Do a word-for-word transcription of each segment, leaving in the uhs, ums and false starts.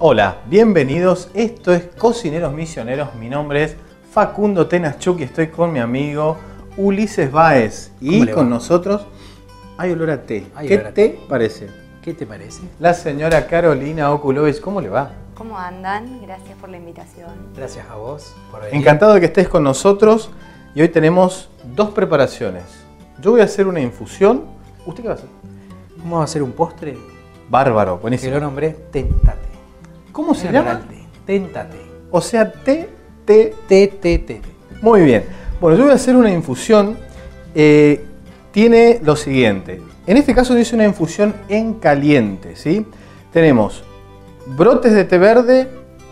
Hola, bienvenidos. Esto es Cocineros Misioneros. Mi nombre es Facundo Tenaschuk y estoy con mi amigo Ulises Báez. Y con nosotros hay olor a té. Hay ¿Qué olor a té té. parece? ¿Qué te parece? La señora Carolina Okulovich. ¿Cómo le va? ¿Cómo andan? Gracias por la invitación. Gracias a vos por venir. Encantado de que estés con nosotros. Y hoy tenemos dos preparaciones. Yo voy a hacer una infusión. ¿Usted qué va a hacer? Vamos a hacer un postre Bárbaro, que buenísimo. lo nombré Téntate. ¿Cómo se En llama? plural, té. Téntate. O sea, té, té, Té, té, té. Muy bien. Bueno, yo voy a hacer una infusión. Eh, tiene lo siguiente. En este caso yo hice una infusión en caliente, ¿sí? Tenemos brotes de té verde,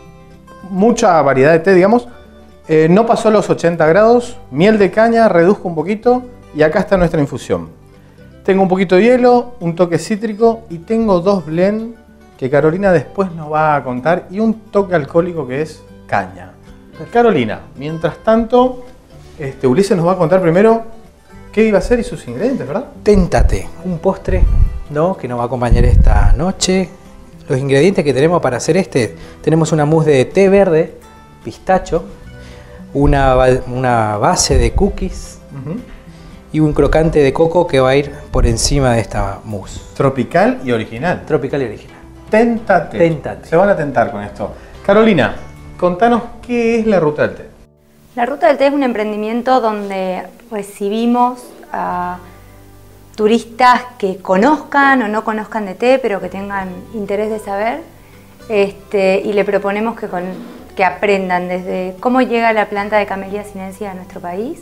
mucha variedad de té, digamos. Eh, no pasó los ochenta grados, miel de caña, reduzco un poquito y acá está nuestra infusión. Tengo un poquito de hielo, un toque cítrico y tengo dos blend que Carolina después nos va a contar y un toque alcohólico que es caña. Carolina, mientras tanto, este, Ulises nos va a contar primero qué iba a hacer y sus ingredientes, ¿verdad? Téntate. Un postre, ¿no? Que nos va a acompañar esta noche. Los ingredientes que tenemos para hacer este, tenemos una mousse de té verde, pistacho, una, una base de cookies Uh-huh. y un crocante de coco que va a ir por encima de esta mousse. Tropical y original. Tropical y original. Téntate. Téntate. Se van a tentar con esto. Carolina, contanos qué es la ruta del té. La Ruta del Té es un emprendimiento donde recibimos a turistas que conozcan o no conozcan de té, pero que tengan interés de saber, este, y le proponemos que, con, que aprendan desde cómo llega la planta de Camellia sinensis a nuestro país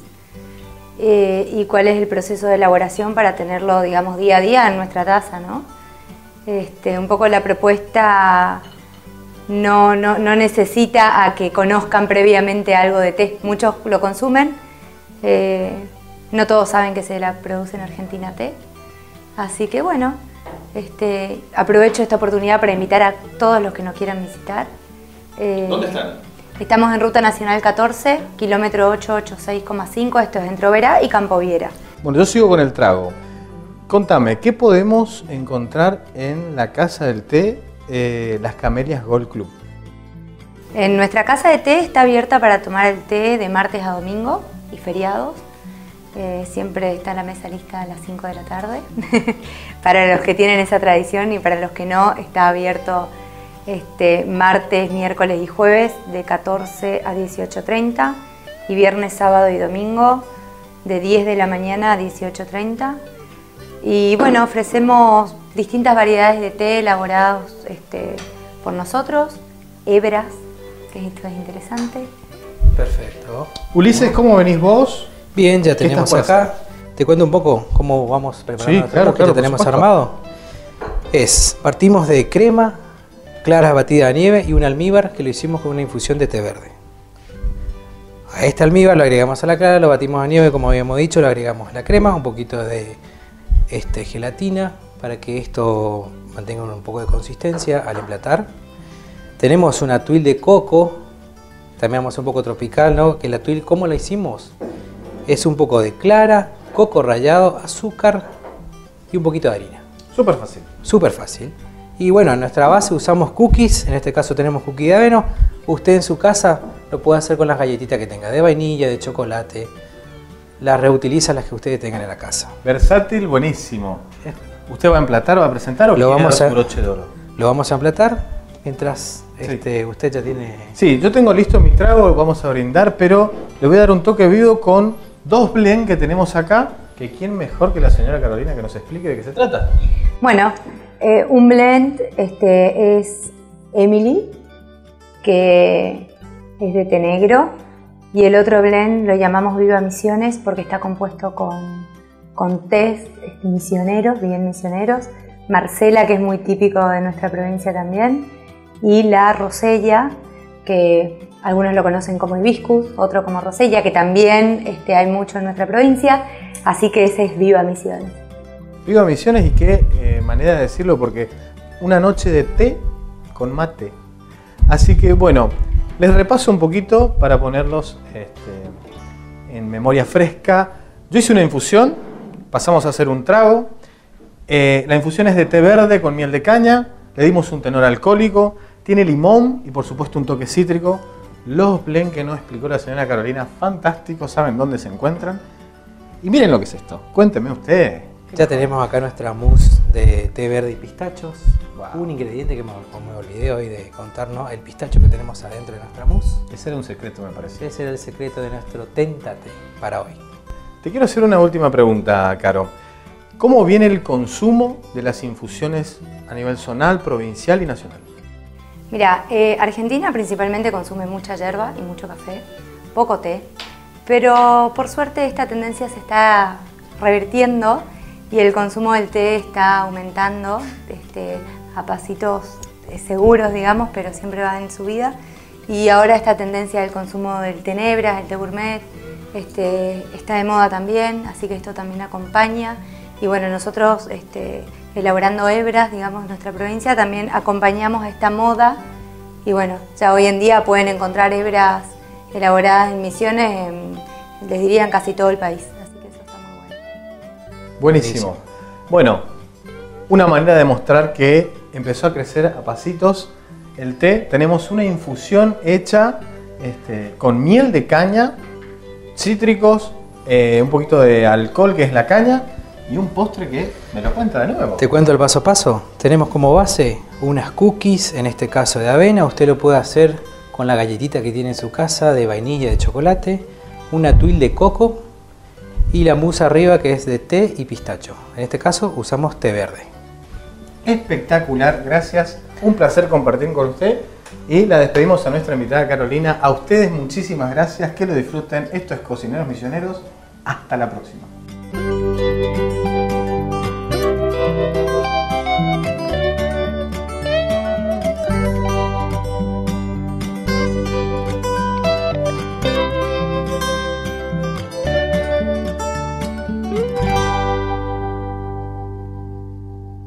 eh, y cuál es el proceso de elaboración para tenerlo, digamos, día a día en nuestra taza, ¿no? Este, un poco la propuesta no, no, no necesita a que conozcan previamente algo de té. Muchos lo consumen, eh, no todos saben que se la produce en Argentina té. Así que bueno, este, aprovecho esta oportunidad para invitar a todos los que nos quieran visitar. Eh, ¿Dónde están? Estamos en Ruta Nacional catorce, kilómetro ochocientos ochenta y seis coma cinco, esto es entre Oberá y Campo Viera. Bueno, yo sigo con el trago. Contame, ¿qué podemos encontrar en la Casa del Té, eh, Las Camelias Golf Club? En nuestra casa de té está abierta para tomar el té de martes a domingo y feriados. Eh, siempre está la mesa lista a las cinco de la tarde. Para los que tienen esa tradición y para los que no, está abierto este, martes, miércoles y jueves de catorce a dieciocho treinta y viernes, sábado y domingo de diez de la mañana a dieciocho treinta. Y bueno, ofrecemos distintas variedades de té elaborados este, por nosotros, hebras, que esto es interesante. Perfecto. Ulises, ¿cómo venís vos? Bien, ya ¿Qué tenemos estás por acá. Te cuento un poco cómo vamos preparando Sí, nuestro claro, postre, claro, que ya tenemos por supuesto. armado. Es, partimos de crema, claras batidas a nieve y un almíbar que lo hicimos con una infusión de té verde. A este almíbar lo agregamos a la clara, lo batimos a nieve como habíamos dicho, le agregamos la crema, un poquito de este, gelatina para que esto mantenga un poco de consistencia al emplatar. Tenemos una tuile de coco, también vamos a hacer un poco tropical, ¿no? Que la tuile, ¿cómo la hicimos? Es un poco de clara, coco rallado, azúcar y un poquito de harina. Súper fácil. Súper fácil. Y bueno, en nuestra base usamos cookies, en este caso tenemos cookie de aveno. Usted en su casa lo puede hacer con las galletitas que tenga, de vainilla, de chocolate. Las reutiliza las que ustedes tengan en la casa. Versátil, buenísimo. ¿Usted va a emplatar o va a presentar o Lo quiere vamos dar a- su broche de oro? Lo vamos a emplatar mientras Sí. este, usted ya tiene... Sí, yo tengo listo mi trago, vamos a brindar, pero le voy a dar un toque vivo con dos blend que tenemos acá, que quién mejor que la señora Carolina que nos explique de qué se trata. Bueno, eh, un blend este, es Emily, que es de té negro, y el otro blend lo llamamos Viva Misiones porque está compuesto con, con tés este, misioneros, bien misioneros, Marcela, que es muy típico de nuestra provincia también, y la Rosella, que algunos lo conocen como hibiscus, otro como Rosella, que también este, hay mucho en nuestra provincia, así que ese es Viva Misiones. Viva Misiones y qué eh, manera de decirlo, porque una noche de té con mate. Así que bueno, les repaso un poquito para ponerlos este, en memoria fresca. Yo hice una infusión, pasamos a hacer un trago. Eh, la infusión es de té verde con miel de caña, le dimos un tenor alcohólico, Tiene limón y por supuesto un toque cítrico. Los blends que nos explicó la señora Carolina, fantásticos, saben dónde se encuentran. Y miren lo que es esto, cuénteme usted. Ya tenemos acá nuestra mousse de té verde y pistachos. Wow. Un ingrediente que me, me olvidé hoy de contarnos, el pistacho que tenemos adentro de nuestra mousse. Ese era un secreto, me parece. Ese era el secreto de nuestro Téntate para hoy. Te quiero hacer una última pregunta, Caro. ¿Cómo viene el consumo de las infusiones a nivel zonal, provincial y nacional? Mira, eh, Argentina principalmente consume mucha yerba y mucho café, poco té, pero por suerte esta tendencia se está revirtiendo y el consumo del té está aumentando este, a pasitos seguros, digamos, pero siempre va en subida. Y ahora esta tendencia del consumo del té nebra, el té gourmet, este, está de moda también, así que esto también acompaña. Y bueno, nosotros este, elaborando hebras, digamos, en nuestra provincia, también acompañamos a esta moda. Y bueno, ya hoy en día pueden encontrar hebras elaboradas en Misiones, en, les diría en casi todo el país. Así que eso está muy bueno. Buenísimo. Buenísimo. Bueno, una manera de mostrar que empezó a crecer a pasitos el té. Tenemos una infusión hecha este, con miel de caña, cítricos, eh, un poquito de alcohol que es la caña y un postre que me lo cuenta de nuevo. Te cuento el paso a paso. Tenemos como base unas cookies, en este caso de avena. Usted lo puede hacer con la galletita que tiene en su casa de vainilla, de chocolate, una tuile de coco y la mousse arriba que es de té y pistacho. En este caso usamos té verde. Espectacular, gracias. Un placer compartir con usted y la despedimos a nuestra invitada Carolina. A ustedes muchísimas gracias, que lo disfruten. Esto es Cocineros Misioneros. Hasta la próxima.